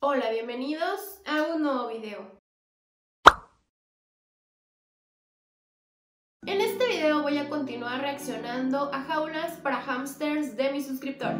Hola, bienvenidos a un nuevo video. En este video voy a continuar reaccionando a jaulas para hámsters de mis suscriptores.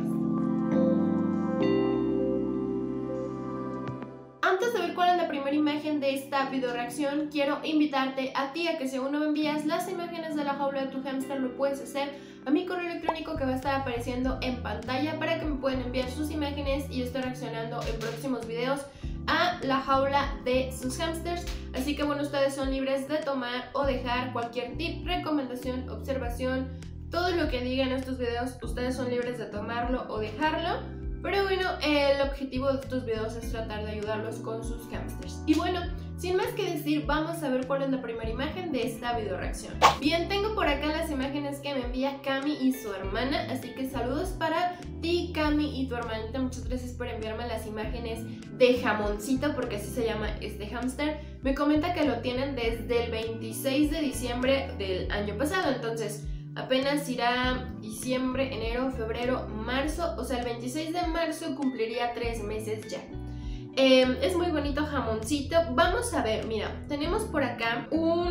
Antes de ver cuál es la primera imagen de esta video reacción, quiero invitarte a ti a que si aún no me envías las imágenes de la jaula de tu hámster, lo puedes hacer a mi correo electrónico que va a estar apareciendo en pantalla para que me puedan enviar sus imágenes y yo estoy reaccionando en próximos videos a la jaula de sus hámsters. Así que bueno, ustedes son libres de tomar o dejar cualquier tip, recomendación, observación, todo lo que digan en estos videos, ustedes son libres de tomarlo o dejarlo. Pero bueno, el objetivo de estos videos es tratar de ayudarlos con sus hámsters. Y bueno, sin más que decir, vamos a ver cuál es la primera imagen de esta video reacción. Bien, tengo por acá las imágenes que me envía Cami y su hermana, así que saludos para ti, Cami, y tu hermanita. Muchas gracias por enviarme las imágenes de jamoncito, porque así se llama este hámster. Me comenta que lo tienen desde el 26 de diciembre del año pasado, entonces apenas irá diciembre, enero, febrero, marzo, o sea el 26 de marzo cumpliría 3 meses ya. Es muy bonito jamoncito. Vamos a ver, mira, tenemos por acá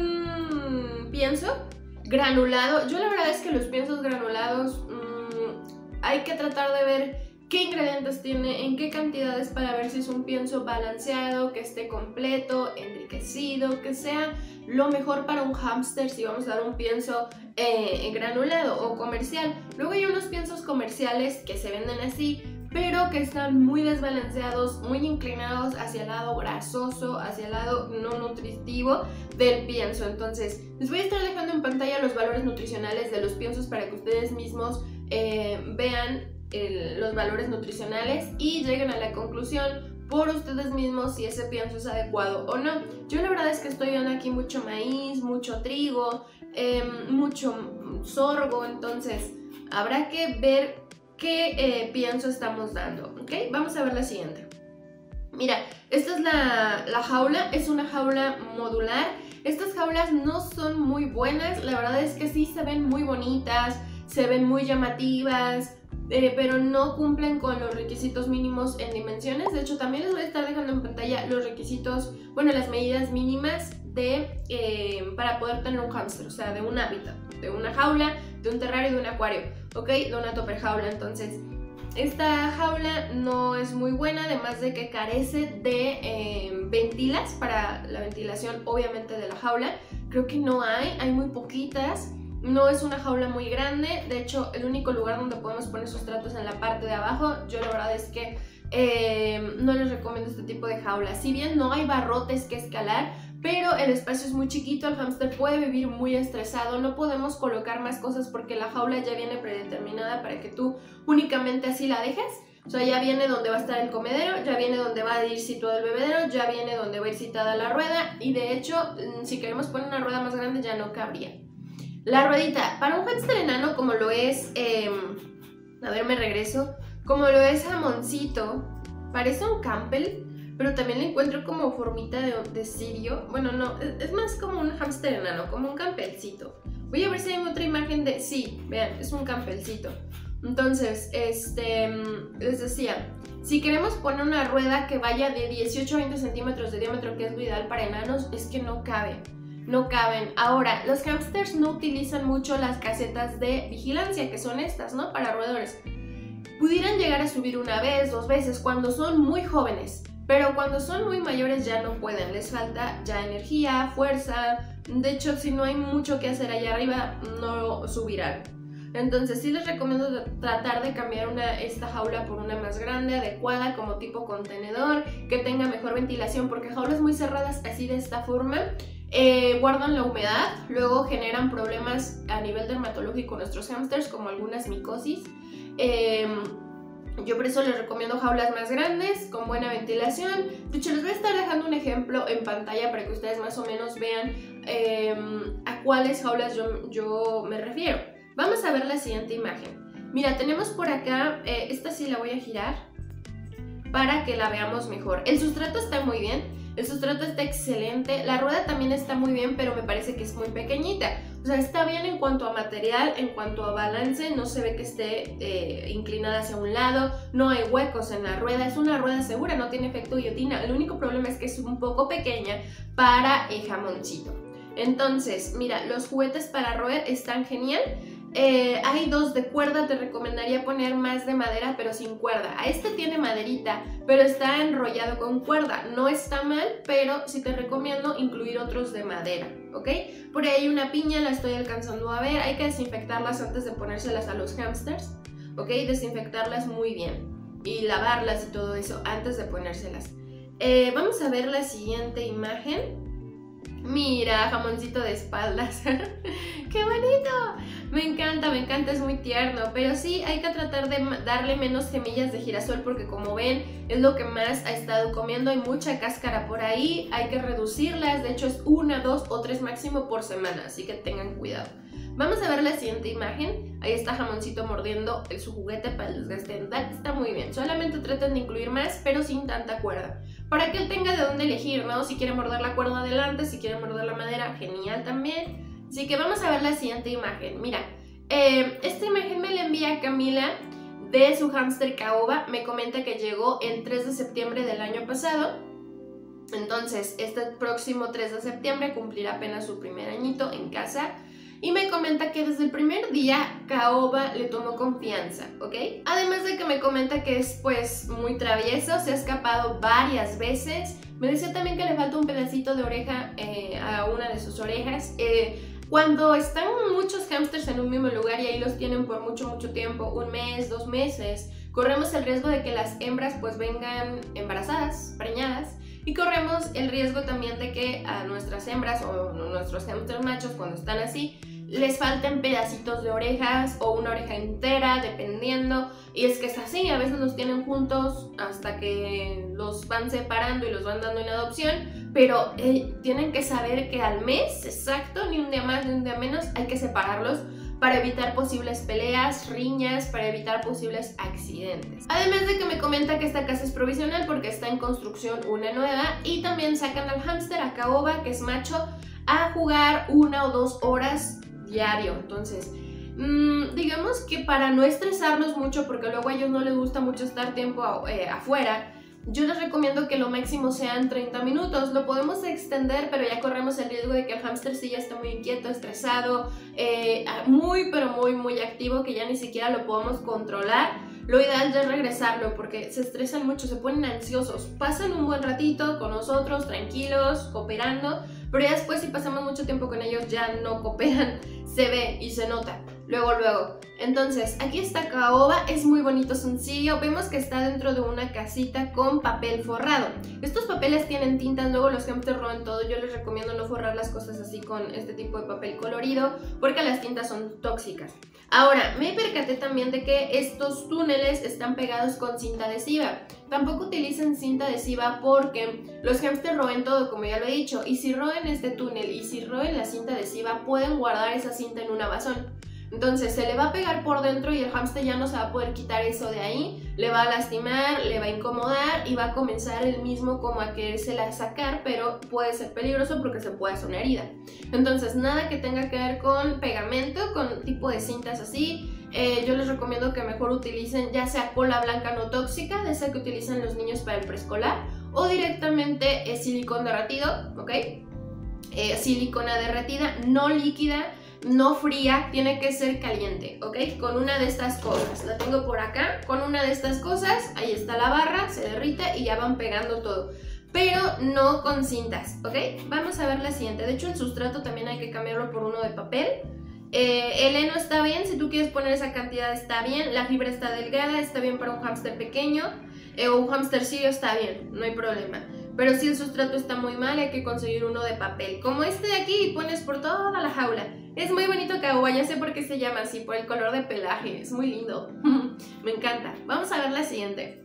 un pienso granulado. Yo la verdad es que los piensos granulados hay que tratar de ver qué ingredientes tiene, en qué cantidades, para ver si es un pienso balanceado, que esté completo, enriquecido, que sea lo mejor para un hámster si vamos a dar un pienso granulado o comercial. Luego hay unos piensos comerciales que se venden así, pero que están muy desbalanceados, muy inclinados hacia el lado grasoso, hacia el lado no nutritivo del pienso. Entonces les voy a estar dejando en pantalla los valores nutricionales de los piensos para que ustedes mismos vean los valores nutricionales y lleguen a la conclusión por ustedes mismos si ese pienso es adecuado o no. Yo la verdad es que estoy viendo aquí mucho maíz, mucho trigo, mucho sorgo, entonces habrá que ver qué pienso estamos dando, ¿ok? Vamos a ver la siguiente. Mira, esta es la jaula, es una jaula modular. Estas jaulas no son muy buenas, la verdad es que sí se ven muy bonitas, se ven muy llamativas, pero no cumplen con los requisitos mínimos en dimensiones. De hecho, también les voy a estar dejando en pantalla los requisitos, bueno, las medidas mínimas para poder tener un hámster, o sea, de un hábitat, de una jaula, de un terrario, de un acuario, ¿ok? De una topper jaula. Entonces, esta jaula no es muy buena, además de que carece de ventilas para la ventilación, obviamente, de la jaula. Creo que no hay muy poquitas. No es una jaula muy grande, de hecho el único lugar donde podemos poner sustratos es en la parte de abajo. Yo la verdad es que no les recomiendo este tipo de jaula. Si bien no hay barrotes que escalar, pero el espacio es muy chiquito, el hámster puede vivir muy estresado, no podemos colocar más cosas porque la jaula ya viene predeterminada para que tú únicamente así la dejes. O sea, ya viene donde va a estar el comedero, ya viene donde va a ir situado el bebedero, ya viene donde va a ir citada la rueda, y de hecho si queremos poner una rueda más grande ya no cabría. La ruedita, para un hámster enano como lo es, a ver, me regreso, como lo es jamoncito, parece un Campbell, pero también le encuentro como formita de cirio. Bueno, no, es más como un hámster enano, como un Campbellcito. Voy a ver si hay otra imagen de, sí, vean, es un Campbellcito. Entonces, les decía, si queremos poner una rueda que vaya de 18 a 20 centímetros de diámetro, que es lo ideal para enanos, es que no cabe. No caben. Ahora, los hámsters no utilizan mucho las casetas de vigilancia, que son estas, ¿no? Para roedores. Pudieran llegar a subir una vez, 2 veces, cuando son muy jóvenes, pero cuando son muy mayores ya no pueden, les falta ya energía, fuerza. De hecho, si no hay mucho que hacer allá arriba, no subirán. Entonces sí les recomiendo tratar de cambiar esta jaula por una más grande, adecuada, como tipo contenedor, que tenga mejor ventilación, porque jaulas muy cerradas así de esta forma guardan la humedad, luego generan problemas a nivel dermatológico en nuestros hámsters, como algunas micosis. Yo por eso les recomiendo jaulas más grandes, con buena ventilación. De hecho, les voy a estar dejando un ejemplo en pantalla para que ustedes más o menos vean a cuáles jaulas yo me refiero. Vamos a ver la siguiente imagen. Mira, tenemos por acá, esta sí la voy a girar para que la veamos mejor. El sustrato está muy bien. El sustrato está excelente, la rueda también está muy bien, pero me parece que es muy pequeñita. O sea, está bien en cuanto a material, en cuanto a balance, no se ve que esté inclinada hacia un lado, no hay huecos en la rueda, es una rueda segura, no tiene efecto guillotina. El único problema es que es un poco pequeña para el jamoncito. Entonces, mira, los juguetes para roer están genial. Hay dos de cuerda, te recomendaría poner más de madera pero sin cuerda. A este tiene maderita, pero está enrollado con cuerda. No está mal, pero sí te recomiendo incluir otros de madera, ¿ok? Por ahí hay una piña, la estoy alcanzando a ver. Hay que desinfectarlas antes de ponérselas a los hamsters, ¿ok? Desinfectarlas muy bien y lavarlas y todo eso antes de ponérselas. Vamos a ver la siguiente imagen. Mira, jamoncito de espaldas. ¡Qué bonito! Me encanta, es muy tierno. Pero sí, hay que tratar de darle menos semillas de girasol porque como ven, es lo que más ha estado comiendo. Hay mucha cáscara por ahí, hay que reducirlas. De hecho, es 1, 2 o 3 máximo por semana, así que tengan cuidado. Vamos a ver la siguiente imagen. Ahí está jamoncito mordiendo su juguete para el desgaste dental. Está muy bien. Solamente traten de incluir más, pero sin tanta cuerda, para que él tenga de dónde elegir, ¿no? Si quiere morder la cuerda adelante, si quiere morder la madera, genial también. Así que vamos a ver la siguiente imagen. Mira, esta imagen me la envía Camila de su hámster caoba. Me comenta que llegó el 3 de septiembre del año pasado. Entonces, este próximo 3 de septiembre cumplirá apenas su primer añito en casa. Y me comenta que desde el primer día Caoba le tomó confianza, ¿ok? Además de que me comenta que es pues muy travieso, se ha escapado varias veces. Me decía también que le falta un pedacito de oreja a una de sus orejas. Cuando están muchos hámsters en un mismo lugar y ahí los tienen por mucho tiempo, 1 mes, 2 meses, corremos el riesgo de que las hembras pues vengan embarazadas, preñadas. Y corremos el riesgo también de que a nuestras hembras o nuestros hámsters machos cuando están así les falten pedacitos de orejas o una oreja entera, dependiendo. Y es que es así, a veces los tienen juntos hasta que los van separando y los van dando en adopción, pero tienen que saber que al mes exacto, ni un día más ni un día menos, hay que separarlos para evitar posibles peleas, riñas, para evitar posibles accidentes. Además de que me comenta que esta casa es provisional porque está en construcción una nueva y también sacan al hámster, a Caoba, que es macho, a jugar 1 o 2 horas diario. Entonces, digamos que para no estresarlos mucho, porque luego a ellos no les gusta mucho estar tiempo afuera, yo les recomiendo que lo máximo sean 30 minutos. Lo podemos extender, pero ya corremos el riesgo de que el hámster sí ya esté muy inquieto, estresado, muy activo, que ya ni siquiera lo podemos controlar. Lo ideal es regresarlo porque se estresan mucho, se ponen ansiosos. Pasan un buen ratito con nosotros, tranquilos, cooperando, pero ya después si pasamos mucho tiempo con ellos ya no cooperan, se ve y se nota. Luego. Entonces, aquí está Caoba, es muy bonito, sencillo. Vemos que está dentro de una casita con papel forrado. Estos papeles tienen tintas, luego los hámsters roban todo. Yo les recomiendo no forrar las cosas así con este tipo de papel colorido porque las tintas son tóxicas. Ahora, me percaté también de que estos túneles están pegados con cinta adhesiva. Tampoco utilicen cinta adhesiva porque los hámsters roen todo, como ya lo he dicho. Y si roen este túnel y si roen la cinta adhesiva, pueden guardar esa cinta en un basón. Entonces se le va a pegar por dentro y el hámster ya no se va a poder quitar eso de ahí, le va a lastimar, le va a incomodar y va a comenzar él mismo como a querérsela sacar, pero puede ser peligroso porque se puede hacer una herida. Entonces nada que tenga que ver con pegamento, con tipo de cintas así. Yo les recomiendo que mejor utilicen ya sea cola blanca no tóxica, de esa que utilizan los niños para el preescolar, o directamente silicón derretido, ¿ok? Silicona derretida, no líquida, no fría, tiene que ser caliente, ¿ok? Con una de estas cosas, la tengo por acá, con una de estas cosas, ahí está la barra, se derrite y ya van pegando todo, pero no con cintas, ¿ok? Vamos a ver la siguiente. De hecho el sustrato también hay que cambiarlo por uno de papel. El heno está bien, si tú quieres poner esa cantidad está bien, la fibra está delgada, está bien para un hámster pequeño, o un hámstercillo está bien, no hay problema. Pero si el sustrato está muy mal, hay que conseguir uno de papel, como este de aquí, y pones por toda la jaula. Es muy bonito Caoba, ya sé por qué se llama así, por el color de pelaje, es muy lindo. Me encanta. Vamos a ver la siguiente.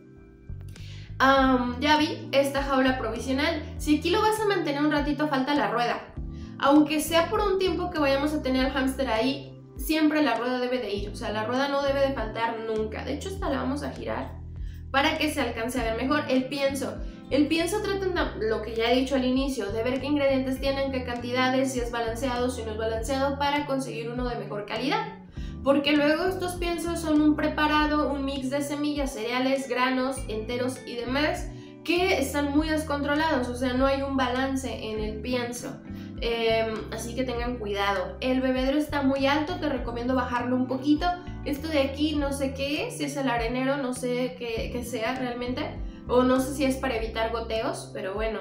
Ya vi esta jaula provisional. Si aquí lo vas a mantener un ratito, falta la rueda. Aunque sea por un tiempo que vayamos a tener al hámster ahí, siempre la rueda debe de ir. O sea, la rueda no debe de faltar nunca. De hecho, esta la vamos a girar para que se alcance a ver mejor el pienso. El pienso tratan de, lo que ya he dicho al inicio, de ver qué ingredientes tienen, qué cantidades, si es balanceado, si no es balanceado, para conseguir uno de mejor calidad. Porque luego estos piensos son un preparado, un mix de semillas, cereales, granos, enteros y demás que están muy descontrolados, o sea, no hay un balance en el pienso. Así que tengan cuidado. El bebedero está muy alto, te recomiendo bajarlo un poquito. Esto de aquí no sé qué es, si es el arenero, no sé qué sea realmente, o no sé si es para evitar goteos, pero bueno,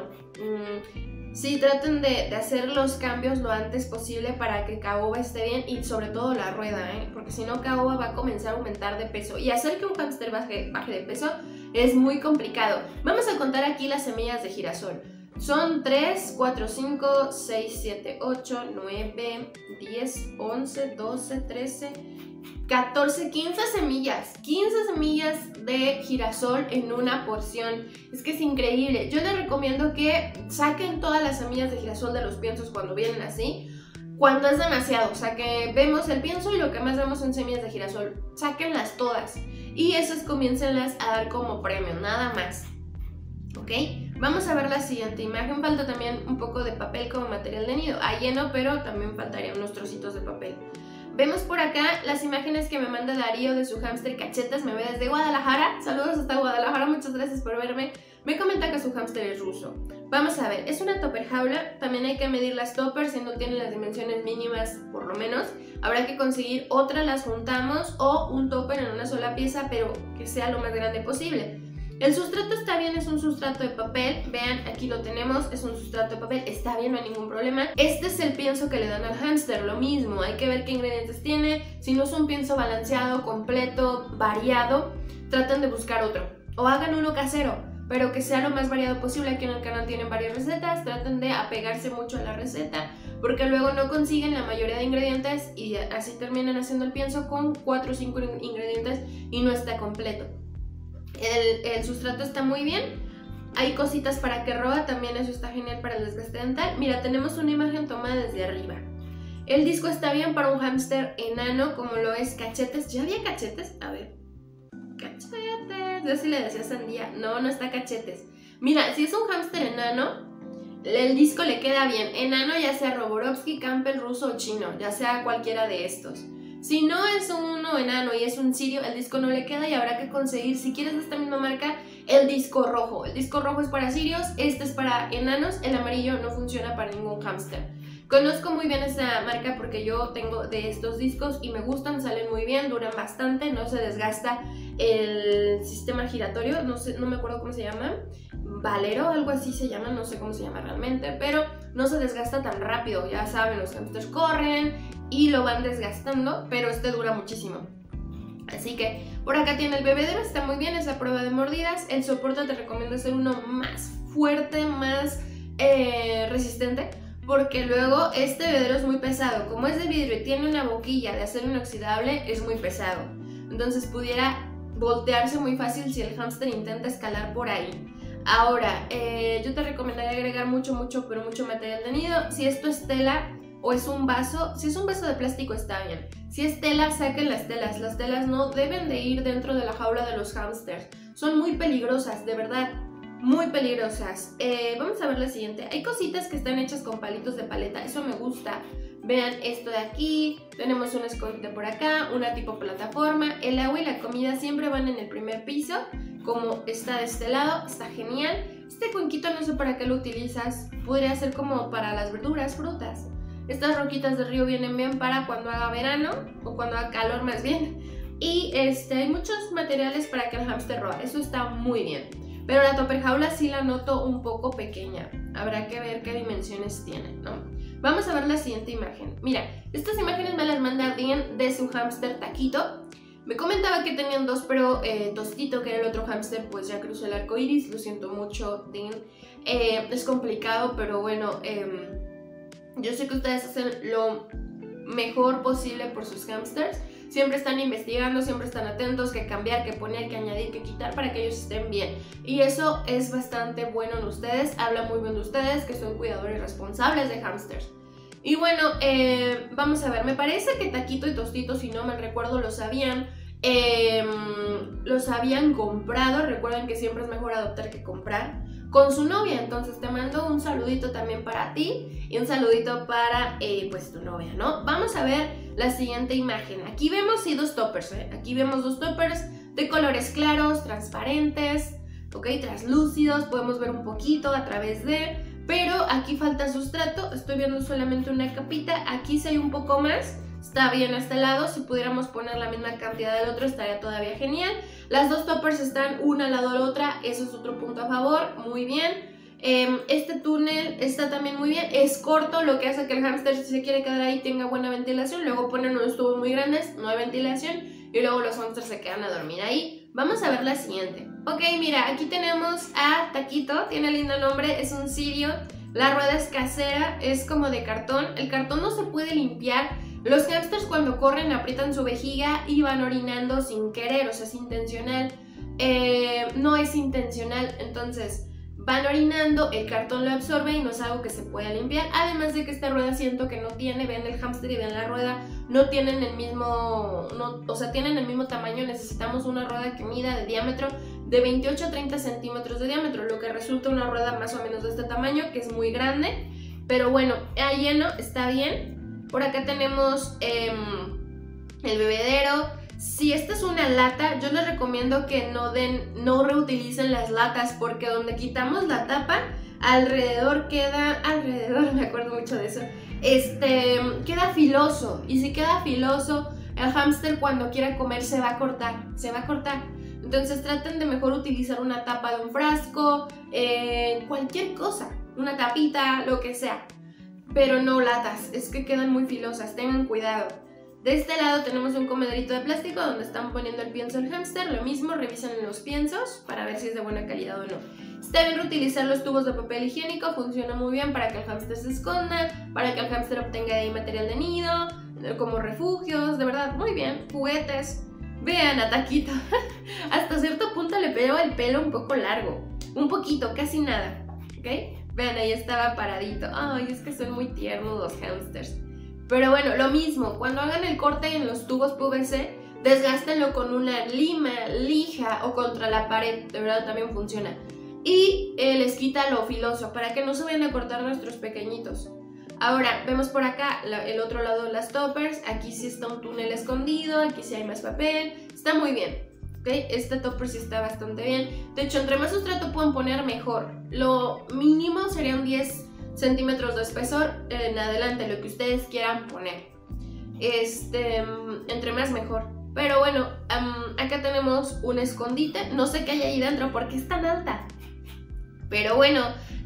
sí, traten de hacer los cambios lo antes posible para que caoba esté bien, y sobre todo la rueda, porque si no caoba va a comenzar a aumentar de peso, y hacer que un hámster baje de peso es muy complicado. Vamos a contar aquí las semillas de girasol. Son 3, 4, 5, 6, 7, 8, 9, 10, 11, 12, 13, 14, 15 semillas. 15 semillas de girasol en una porción. Es que es increíble. Yo les recomiendo que saquen todas las semillas de girasol de los piensos cuando vienen así. Cuando es demasiado, o sea que vemos el pienso y lo que más vemos son semillas de girasol. Sáquenlas todas y esas comiéncenlas a dar como premio, nada más. ¿Ok? Vamos a ver la siguiente imagen. Falta también un poco de papel como material de nido. Hay lleno, pero también faltarían unos trocitos de papel. Vemos por acá las imágenes que me manda Darío de su hámster Cachetas. Me ve desde Guadalajara. Saludos hasta Guadalajara, muchas gracias por verme. Me comenta que su hámster es ruso. Vamos a ver, es una topper jaula. También hay que medir las toppers si no tienen las dimensiones mínimas, por lo menos. Habrá que conseguir otra, las juntamos, o un topper en una sola pieza, pero que sea lo más grande posible. El sustrato está bien, es un sustrato de papel. Vean, aquí lo tenemos, es un sustrato de papel, está bien, no hay ningún problema. Este es el pienso que le dan al hámster, lo mismo, hay que ver qué ingredientes tiene. Si no es un pienso balanceado, completo, variado, traten de buscar otro. O hagan uno casero, pero que sea lo más variado posible. Aquí en el canal tienen varias recetas, traten de apegarse mucho a la receta, porque luego no consiguen la mayoría de ingredientes y así terminan haciendo el pienso con 4 o 5 ingredientes y no está completo. El sustrato está muy bien. Hay cositas para que roba, también eso está genial para el desgaste dental. Mira, tenemos una imagen tomada desde arriba. El disco está bien para un hámster enano como lo es Cachetes. ¿Ya había Cachetes? A ver. Cachetes. Yo sí le decía sandía. No, no está Cachetes. Mira, si es un hámster enano, el disco le queda bien. Enano ya sea Roborovski, Campbell, ruso o chino, ya sea cualquiera de estos. Si no es uno enano y es un sirio, el disco no le queda y habrá que conseguir, si quieres de esta misma marca, el disco rojo. El disco rojo es para sirios, este es para enanos, el amarillo no funciona para ningún hámster. Conozco muy bien esta marca porque yo tengo de estos discos y me gustan, salen muy bien, duran bastante, no se desgasta el sistema giratorio, no me acuerdo cómo se llama, Valero, algo así se llama, no sé cómo se llama realmente, pero no se desgasta tan rápido. Ya saben, los hámsters corren y lo van desgastando, pero este dura muchísimo. Así que por acá tiene el bebedero, está muy bien, es a prueba de mordidas. El soporte te recomiendo hacer uno más fuerte, más resistente, porque luego este bebedero es muy pesado. Como es de vidrio y tiene una boquilla de acero inoxidable, es muy pesado. Entonces pudiera voltearse muy fácil si el hámster intenta escalar por ahí. Ahora, yo te recomendaría agregar mucho material de nido. Si esto es tela o es un vaso, si es un vaso de plástico está bien. Si es tela, saquen las telas no deben de ir dentro de la jaula de los hámsters. Son muy peligrosas, de verdad, muy peligrosas. Vamos a ver la siguiente. Hay cositas que están hechas con palitos de paleta, eso me gusta. Vean esto de aquí, tenemos un escondite por acá, una tipo plataforma. El agua y la comida siempre van en el primer piso, como está de este lado, está genial. Este cuenquito no sé para qué lo utilizas, podría ser como para las verduras, frutas. Estas roquitas de río vienen bien para cuando haga verano, o cuando haga calor más bien. Y hay muchos materiales para que el hámster roba, eso está muy bien. Pero la topper jaula sí la noto un poco pequeña, habrá que ver qué dimensiones tiene, ¿no? Vamos a ver la siguiente imagen. Mira, estas imágenes me las manda Dean de su hámster Taquito. Me comentaba que tenían dos, pero Tostito, que era el otro hámster, pues ya cruzó el arco iris. Lo siento mucho, Dean. Es complicado, pero bueno, yo sé que ustedes hacen lo mejor posible por sus hámsters. Siempre están investigando, siempre están atentos, que cambiar, que poner, que añadir, que quitar para que ellos estén bien. Y eso es bastante bueno en ustedes, habla muy bien de ustedes, que son cuidadores responsables de hámsters. Y bueno, vamos a ver, me parece que Taquito y Tostito, si no mal recuerdo, los habían comprado. Recuerden que siempre es mejor adoptar que comprar. con su novia. Entonces te mando un saludito también para ti y un saludito para pues tu novia, ¿no? Vamos a ver la siguiente imagen. Aquí vemos sí dos toppers, Aquí vemos dos toppers de colores claros, transparentes, ok, translúcidos, podemos ver un poquito a través de, pero aquí falta sustrato, estoy viendo solamente una capita, aquí sí hay un poco más. Está bien a este lado, si pudiéramos poner la misma cantidad del otro estaría todavía genial. Las dos toppers están una al lado de la otra, eso es otro punto a favor, muy bien. Este túnel está también muy bien, es corto, lo que hace que el hámster, si se quiere quedar ahí, tenga buena ventilación. Luego ponen unos tubos muy grandes, no hay ventilación, y luego los hámsters se quedan a dormir ahí. Vamos a ver la siguiente. Ok, mira, aquí tenemos a Taquito, tiene lindo nombre, es un sirio. La rueda es casera, es como de cartón, el cartón no se puede limpiar. Los hámsters cuando corren aprietan su vejiga y van orinando sin querer, o sea, es intencional. No es intencional, entonces van orinando, el cartón lo absorbe y no es algo que se pueda limpiar. Además de que esta rueda siento que no tiene, vean el hámster y vean la rueda, no tienen el mismo, o sea, tienen el mismo tamaño. Necesitamos una rueda que mida de diámetro de 28 a 30 centímetros de diámetro, lo que resulta una rueda más o menos de este tamaño, que es muy grande. Pero bueno, a lleno, está bien. Por acá tenemos el bebedero. Si esta es una lata, yo les recomiendo que no reutilicen las latas, porque donde quitamos la tapa, alrededor, me acuerdo mucho de eso, queda filoso. Y si queda filoso, el hámster cuando quiera comer se va a cortar. Entonces traten de mejor utilizar una tapa de un frasco, cualquier cosa, una tapita, lo que sea. Pero no latas, es que quedan muy filosas, tengan cuidado. De este lado tenemos un comederito de plástico donde están poniendo el pienso del hámster. Lo mismo, revisan los piensos para ver si es de buena calidad o no. Está bien reutilizar los tubos de papel higiénico, funciona muy bien para que el hámster se esconda, para que el hámster obtenga de ahí material de nido, como refugios, de verdad, muy bien. Juguetes, vean a Taquito, hasta cierto punto le pegó el pelo un poco largo, un poquito, casi nada, ¿ok? Vean, ahí estaba paradito. Ay, es que son muy tiernos los hámsters. Pero bueno, lo mismo, cuando hagan el corte en los tubos PVC, desgástenlo con una lija o contra la pared, de verdad también funciona. Y les quita lo filoso, para que no se vayan a cortar nuestros pequeñitos. Ahora, vemos por acá el otro lado de las toppers, aquí sí está un túnel escondido, aquí sí hay más papel, está muy bien. ¿Okay? Este topper sí está bastante bien. De hecho, entre más sustrato puedan poner, mejor. Lo mínimo serían 10 centímetros de espesor en adelante, lo que ustedes quieran poner. Entre más mejor. Pero bueno, acá tenemos un escondite. No sé qué hay ahí dentro porque es tan alta. Pero bueno,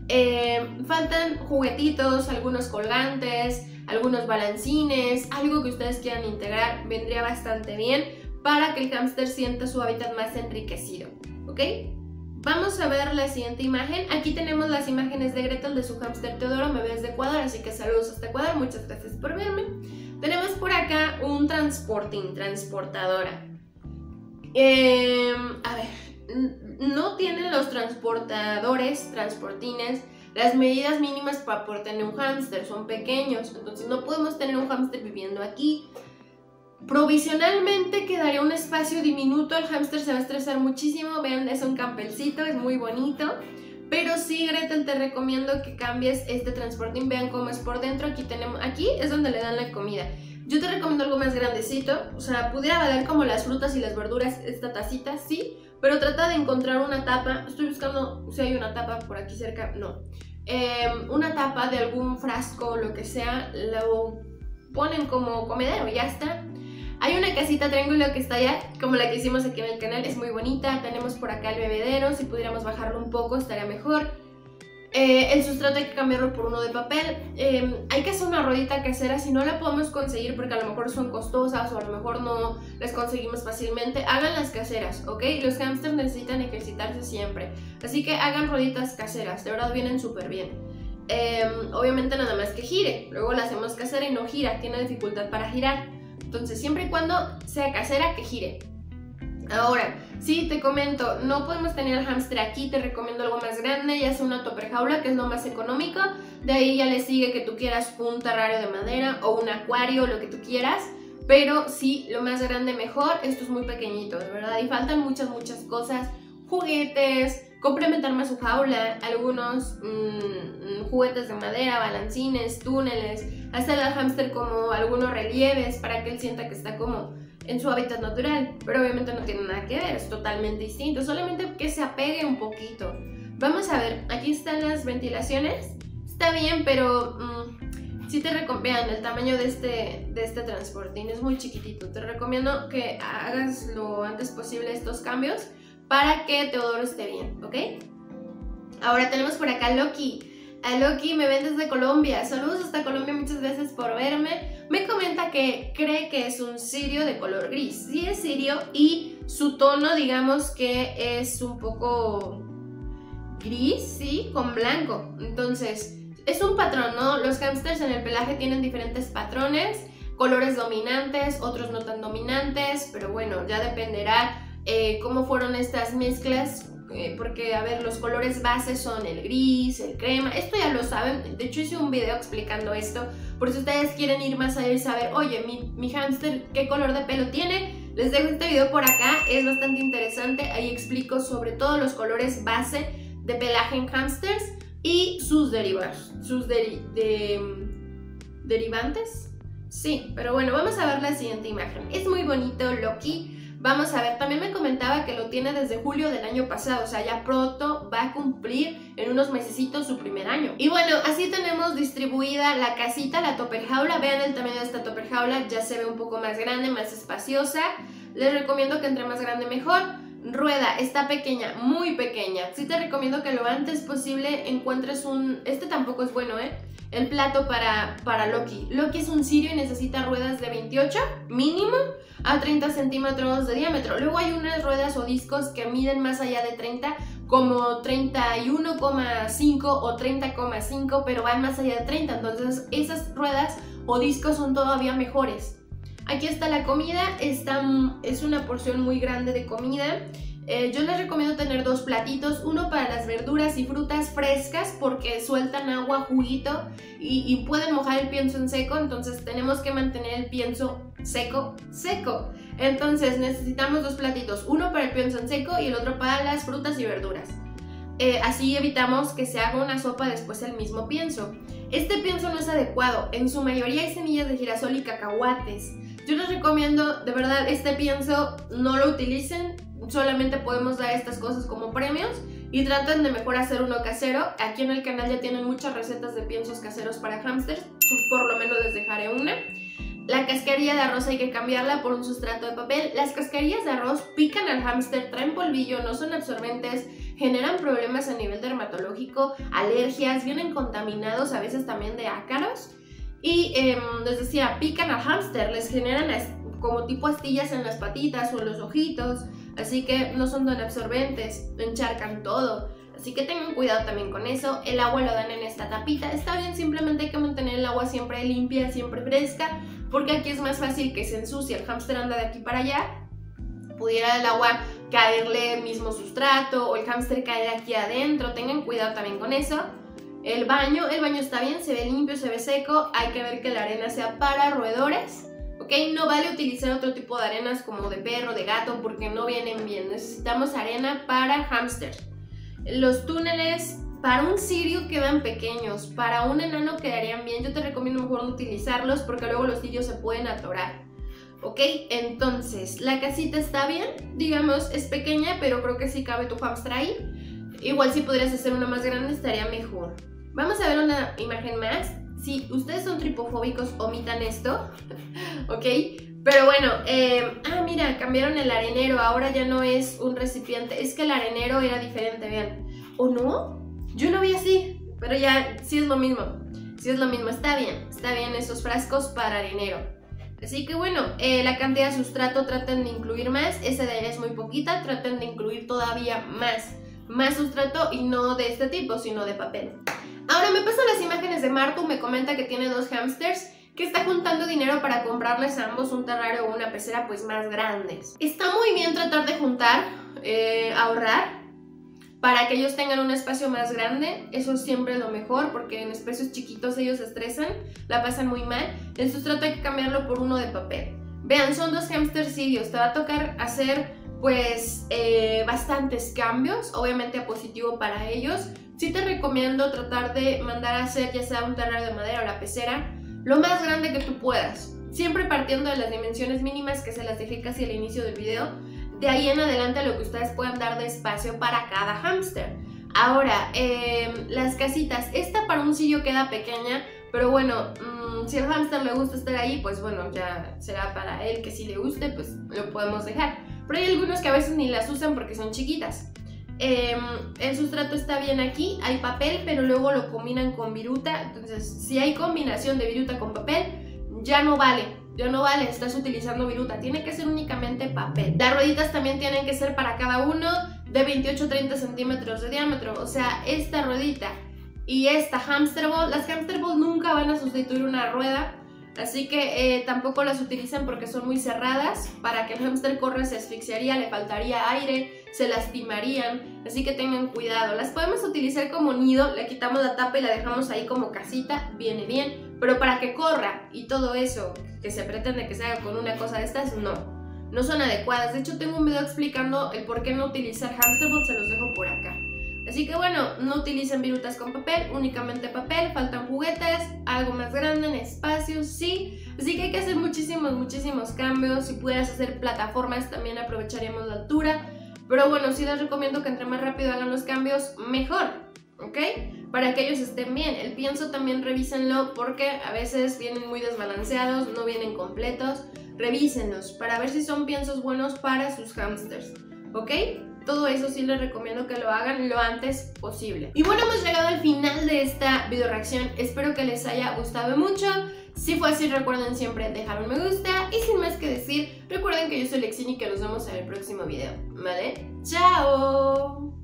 faltan juguetitos, algunos colgantes, algunos balancines, algo que ustedes quieran integrar, vendría bastante bien para que el hámster sienta su hábitat más enriquecido, ¿ok? Vamos a ver la siguiente imagen. Aquí tenemos las imágenes de Gretel de su hámster Teodoro, me ves de Ecuador, así que saludos hasta Ecuador, muchas gracias por verme. Tenemos por acá un transportadora. A ver, no tienen los transportines, las medidas mínimas para poder tener un hámster, son pequeños, entonces no podemos tener un hámster viviendo aquí. Provisionalmente quedaría un espacio diminuto, el hámster se va a estresar muchísimo. Vean, es un campelcito, es muy bonito. Pero sí, Gretel, te recomiendo que cambies este transportín. Vean cómo es por dentro, aquí es donde le dan la comida. Yo te recomiendo algo más grandecito, o sea, pudiera valer como las frutas y las verduras, esta tacita, sí, pero trata de encontrar una tapa. Estoy buscando si hay una tapa por aquí cerca, no. Una tapa de algún frasco, lo que sea, lo ponen como comedero, ya está. Hay una casita triángulo que está allá, como la que hicimos aquí en el canal, es muy bonita. Tenemos por acá el bebedero, si pudiéramos bajarlo un poco estaría mejor. El sustrato hay que cambiarlo por uno de papel. Hay que hacer una ruedita casera, si no la podemos conseguir porque a lo mejor son costosas o a lo mejor no las conseguimos fácilmente, hagan las caseras, ¿ok? Los hámsters necesitan ejercitarse siempre, así que hagan rueditas caseras, de verdad vienen súper bien. Obviamente nada más que gire, luego la hacemos casera y no gira, tiene dificultad para girar. Entonces, siempre y cuando sea casera, que gire. Ahora, sí, te comento, no podemos tener el hámster aquí, te recomiendo algo más grande, ya sea una topper jaula, que es lo más económico. De ahí ya le sigue que tú quieras un terrario de madera o un acuario, lo que tú quieras. Pero sí, lo más grande mejor, esto es muy pequeñito, de verdad. Y faltan muchas cosas, juguetes, complementar más su jaula, algunos juguetes de madera, balancines, túneles, hacerle al hámster como algunos relieves para que él sienta que está como en su hábitat natural, pero obviamente no tiene nada que ver, es totalmente distinto, solamente que se apegue un poquito. Vamos a ver, aquí están las ventilaciones, está bien, pero sí te recomiendo, el tamaño de este transportín es muy chiquitito, te recomiendo que hagas lo antes posible estos cambios para que Teodoro esté bien, ¿ok? Ahora tenemos por acá a Loki. A Loki me ven desde Colombia. Saludos hasta Colombia, muchas gracias por verme. Me comenta que cree que es un sirio de color gris. Sí es sirio y su tono, digamos que es un poco gris, sí, con blanco. Entonces, es un patrón, ¿no? Los hámsters en el pelaje tienen diferentes patrones, colores dominantes, otros no tan dominantes, pero bueno, ya dependerá cómo fueron estas mezclas. Porque, a ver, los colores base son el gris, el crema, esto ya lo saben, de hecho hice un video explicando esto, por si ustedes quieren ir más allá y saber, oye, mi hámster, ¿qué color de pelo tiene? Les dejo este video por acá, es bastante interesante, ahí explico sobre todo los colores base de pelaje en hámsters y sus derivados, sus derivantes, sí, pero bueno, vamos a ver la siguiente imagen, es muy bonito Loki. Vamos a ver, también me comentaba que lo tiene desde julio del año pasado, o sea, ya pronto va a cumplir en unos mesecitos su primer año. Y bueno, así tenemos distribuida la casita, la topper jaula. Vean el tamaño de esta topper jaula, ya se ve un poco más grande, más espaciosa. Les recomiendo que entre más grande mejor. Rueda está pequeña, muy pequeña. Sí te recomiendo que lo antes posible encuentres este tampoco es bueno, el plato para Loki. Loki es un sirio y necesita ruedas de 28 mínimo a 30 centímetros de diámetro. Luego hay unas ruedas o discos que miden más allá de 30, como 31,5 o 30,5, pero van más allá de 30. Entonces esas ruedas o discos son todavía mejores. Aquí está la comida, es una porción muy grande de comida. Yo les recomiendo tener dos platitos, uno para las verduras y frutas frescas porque sueltan agua, juguito y pueden mojar el pienso en seco, entonces tenemos que mantener el pienso seco. Entonces necesitamos dos platitos, uno para el pienso en seco y el otro para las frutas y verduras. Así evitamos que se haga una sopa después del mismo pienso. Este pienso no es adecuado, en su mayoría hay semillas de girasol y cacahuates. Yo les recomiendo, de verdad, este pienso no lo utilicen, solamente podemos dar estas cosas como premios y traten de mejor hacer uno casero. Aquí en el canal ya tienen muchas recetas de piensos caseros para hámsters, por lo menos les dejaré una. La cascarilla de arroz hay que cambiarla por un sustrato de papel. Las cascarillas de arroz pican al hámster, traen polvillo, no son absorbentes, generan problemas a nivel dermatológico, alergias, vienen contaminados a veces también de ácaros. Y les decía, pican al hámster, les generan como tipo astillas en las patitas o en los ojitos, así que no son tan absorbentes, encharcan todo. Así que tengan cuidado también con eso. El agua lo dan en esta tapita. Está bien, simplemente hay que mantener el agua siempre limpia, siempre fresca, porque aquí es más fácil que se ensucie. El hámster anda de aquí para allá, pudiera el agua caerle mismo sustrato o el hámster caer aquí adentro. Tengan cuidado también con eso. El baño está bien, se ve limpio, se ve seco. Hay que ver que la arena sea para roedores, ¿ok? No vale utilizar otro tipo de arenas como de perro, de gato, porque no vienen bien. Necesitamos arena para hámster. Los túneles para un sirio quedan pequeños, para un enano quedarían bien. Yo te recomiendo mejor no utilizarlos porque luego los sirios se pueden atorar, ¿ok? Entonces, la casita está bien, digamos, es pequeña, pero creo que sí cabe tu hámster ahí. Igual si podrías hacer una más grande estaría mejor. Vamos a ver una imagen más. Si ustedes son tripofóbicos, omitan esto, ¿ok? Pero bueno, mira, cambiaron el arenero, ahora ya no es un recipiente, es que el arenero era diferente, vean. ¿O no? Yo lo vi así, pero ya sí es lo mismo, está bien esos frascos para arenero. Así que bueno, la cantidad de sustrato traten de incluir más, esa de allá es muy poquita, traten de incluir todavía más sustrato y no de este tipo, sino de papel. Ahora me pasan las imágenes de Martu, me comenta que tiene dos hámsters, que está juntando dinero para comprarles a ambos un terrario o una pecera pues más grandes. Está muy bien tratar de juntar, ahorrar, para que ellos tengan un espacio más grande, eso es siempre lo mejor, porque en espacios chiquitos ellos se estresan, la pasan muy mal. El sustrato hay que cambiarlo por uno de papel. Vean, son dos hámsters sirios, te va a tocar hacer pues bastantes cambios, obviamente positivo para ellos. Sí te recomiendo tratar de mandar a hacer ya sea un terrario de madera o la pecera lo más grande que tú puedas, siempre partiendo de las dimensiones mínimas que se las dejé casi al inicio del video. De ahí en adelante lo que ustedes puedan dar de espacio para cada hámster. Ahora, las casitas, esta para un sillo queda pequeña, pero bueno, si al hámster le gusta estar ahí, pues bueno, ya será para él que si le guste, pues lo podemos dejar. Pero hay algunos que a veces ni las usan porque son chiquitas. El sustrato está bien aquí, hay papel, pero luego lo combinan con viruta. Entonces, si hay combinación de viruta con papel, ya no vale, estás utilizando viruta, tiene que ser únicamente papel. Las rueditas también tienen que ser para cada uno de 28 a 30 centímetros de diámetro. O sea, esta ruedita y esta hamster ball, las hamster ball nunca van a sustituir una rueda, así que tampoco las utilizan porque son muy cerradas. Para que el hámster corra se asfixiaría, le faltaría aire, se lastimarían, así que tengan cuidado. Las podemos utilizar como nido, le quitamos la tapa y la dejamos ahí como casita, viene bien, pero para que corra y todo eso que se pretende que se haga con una cosa de estas, no son adecuadas. De hecho, tengo un video explicando el por qué no utilizar hamster ball, se los dejo por acá. Así que bueno, no utilicen virutas con papel, únicamente papel. Faltan juguetes, algo más grande en espacio, sí. Así que hay que hacer muchísimos cambios. Si pudieras hacer plataformas, también aprovecharíamos la altura. Pero bueno, sí les recomiendo que entre más rápido hagan los cambios, mejor, ¿ok? Para que ellos estén bien. El pienso también revísenlo porque a veces vienen muy desbalanceados, no vienen completos. Revísenlos para ver si son piensos buenos para sus hamsters, ¿ok? Todo eso sí les recomiendo que lo hagan lo antes posible. Y bueno, hemos llegado al final de esta video reacción. Espero que les haya gustado mucho. Si fue así, recuerden siempre dejar un me gusta. Y sin más que decir, recuerden que yo soy Lexini y que nos vemos en el próximo video, ¿vale? ¡Chao!